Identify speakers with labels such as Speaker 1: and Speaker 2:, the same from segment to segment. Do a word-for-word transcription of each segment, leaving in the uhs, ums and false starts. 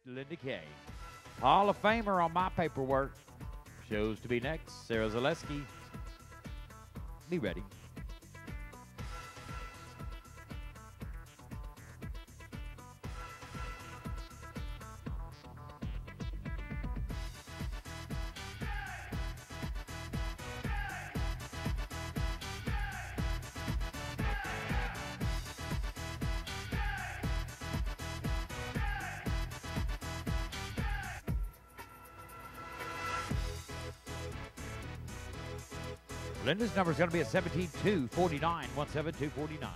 Speaker 1: Linda Kay. Hall of Famer on my paperwork. Shows to be next. Sarah Zaleski. Be ready. Linda's number is going to be at seventeen two forty-nine, one seven two forty-nine.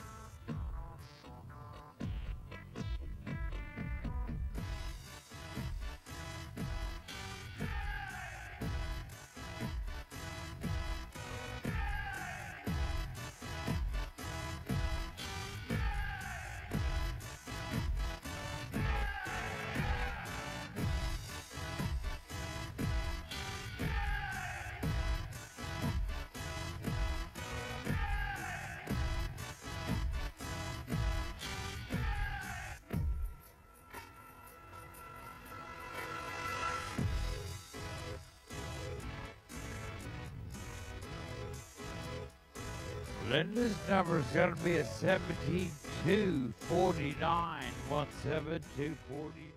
Speaker 1: Linda's number is going to be at seventeen two forty-nine, one seven two forty-nine.